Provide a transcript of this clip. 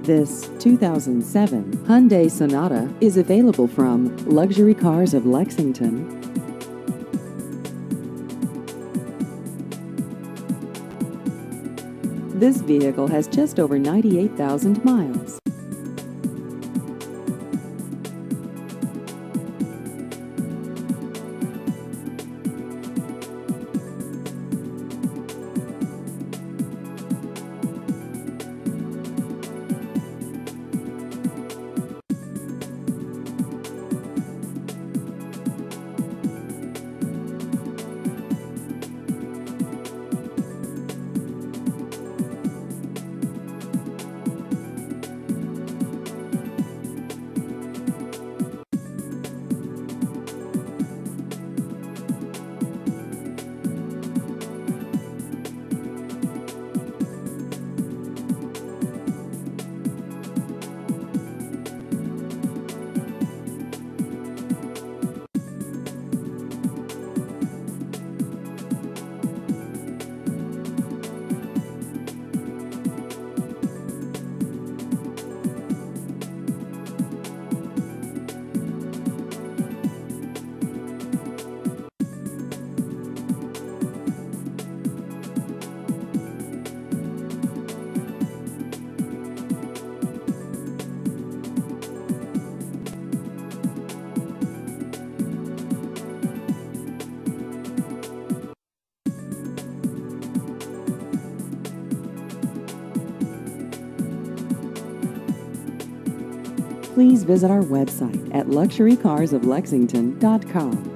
This 2007 Hyundai Sonata is available from Luxury Cars of Lexington. This vehicle has just over 98,000 miles. Please visit our website at luxurycarsoflexington.com.